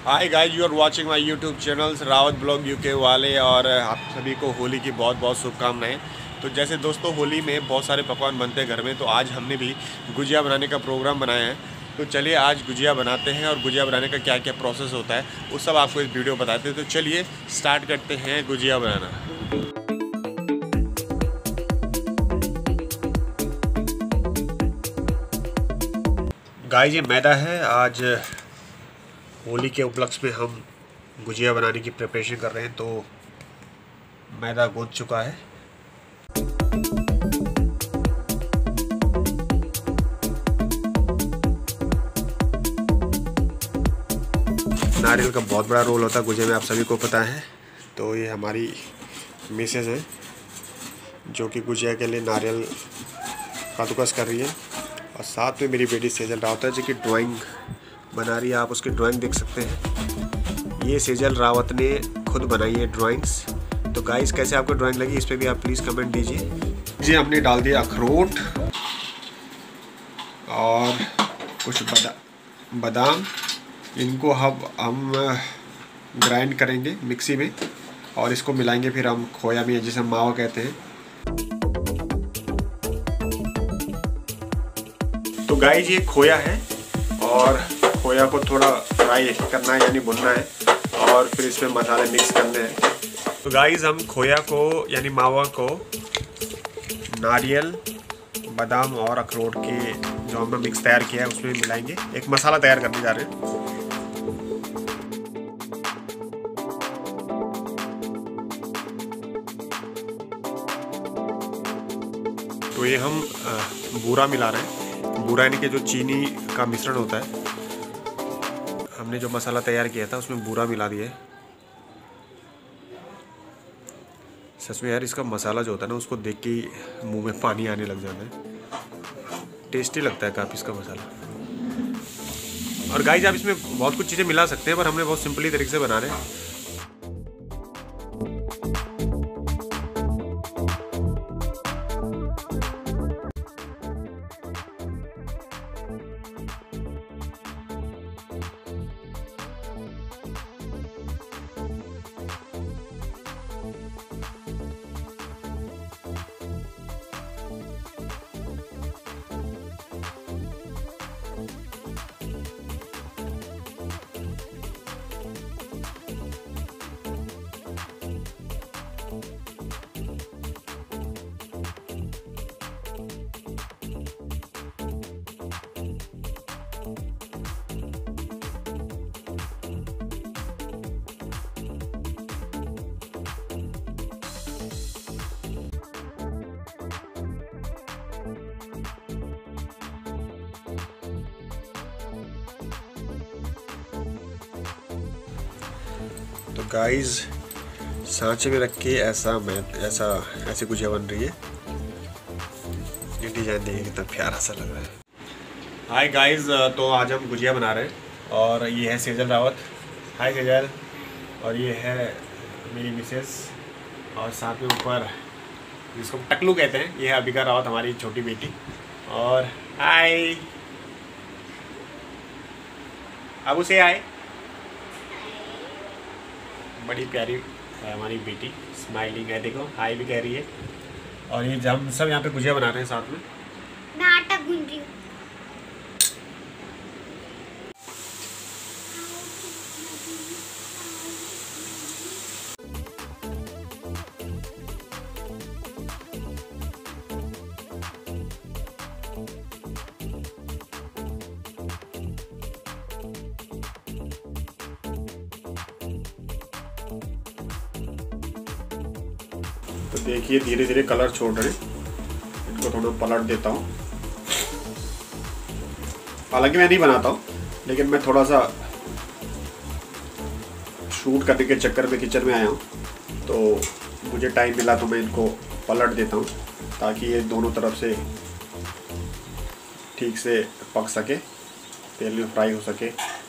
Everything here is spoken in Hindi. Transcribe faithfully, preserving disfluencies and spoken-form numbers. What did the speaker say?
Hi guys, you are watching my YouTube channels Rawat blog UK वाले। और आप सभी को होली की बहुत बहुत शुभकामनाएं। तो जैसे दोस्तों, होली में बहुत सारे पकवान बनते हैं घर में, तो आज हमने भी गुजिया बनाने का प्रोग्राम बनाया है। तो चलिए आज गुजिया बनाते हैं, और गुजिया बनाने का क्या क्या प्रोसेस होता है वो सब आपको इस वीडियो बताते हैं। तो चलिए स्टार्ट करते हैं गुजिया बनाना। गाइस, ये मैदा है। आज होली के उपलक्ष्य में हम गुजिया बनाने की प्रिपरेशन कर रहे हैं। तो मैदा गूंथ चुका है। नारियल का बहुत बड़ा रोल होता है गुजिया में, आप सभी को पता है। तो ये हमारी मिसेज हैं जो कि गुजिया के लिए नारियल कद्दूकस कर रही है। और साथ में मेरी बेटी सेजल रावत है जो कि ड्राइंग बना रही है। आप उसकी ड्राइंग देख सकते हैं। ये सेजल रावत ने खुद बनाई है ड्राइंग्स। तो गाइस, कैसे आपको ड्राइंग लगी इस पर भी आप प्लीज़ कमेंट दीजिए। जी, हमने डाल दिया अखरोट और कुछ बदा बादाम। इनको हम हम ग्राइंड करेंगे मिक्सी में, और इसको मिलाएंगे फिर हम खोया में, जिसे हम मावा कहते हैं। तो गाइस, ये खोया है और खोया को थोड़ा फ्राई करना है, यानी भुनना है, और फिर इसमें मसाले मिक्स करने हैं। तो गाइस, हम खोया को यानी मावा को नारियल, बादाम और अखरोट के जो हमने मिक्स तैयार किया है उसमें मिलाएंगे। एक मसाला तैयार करने जा रहे हैं। तो ये हम बूरा मिला रहे हैं। बूरा यानी कि जो चीनी का मिश्रण होता है। हमने जो मसाला तैयार किया था उसमें बूरा मिला दिया है। सच में यार, इसका मसाला जो होता है ना, उसको देख के मुंह में पानी आने लग जाता है। टेस्टी लगता है काफ़ी इसका मसाला। और गाइस, आप इसमें बहुत कुछ चीज़ें मिला सकते हैं, पर हमने बहुत सिंपली तरीके से बना रहे हैं। तो गाइस, सांचे में रख के ऐसा मैं ऐसा ऐसी गुजिया बन रही है। ये डिजाइन देखिए कितना प्यारा सा लग रहा है। हाय गाइस, तो आज हम गुजिया बना रहे हैं, और ये है सेजल रावत। हाय सेजल। और ये है मेरी मिसेस, और साथ में ऊपर जिसको टकलू कहते हैं, ये है अबिका रावत, हमारी छोटी बेटी। और हाय, अब उसे आए। बड़ी प्यारी है हमारी बेटी, स्माइलिंग है, देखो हाय भी कह रही है। और ये हम सब यहाँ पे गुजिया बना रहे हैं साथ में। मैं आटा गूंद रही हूँ। तो देखिए धीरे धीरे कलर छोड़ रहे हैं। इनको थोड़ा पलट देता हूँ। हालांकि मैं नहीं बनाता हूँ, लेकिन मैं थोड़ा सा शूट करने के चक्कर में किचन में आया हूँ, तो मुझे टाइम मिला तो मैं इनको पलट देता हूँ, ताकि ये दोनों तरफ से ठीक से पक सके, तेल में फ्राई हो सके।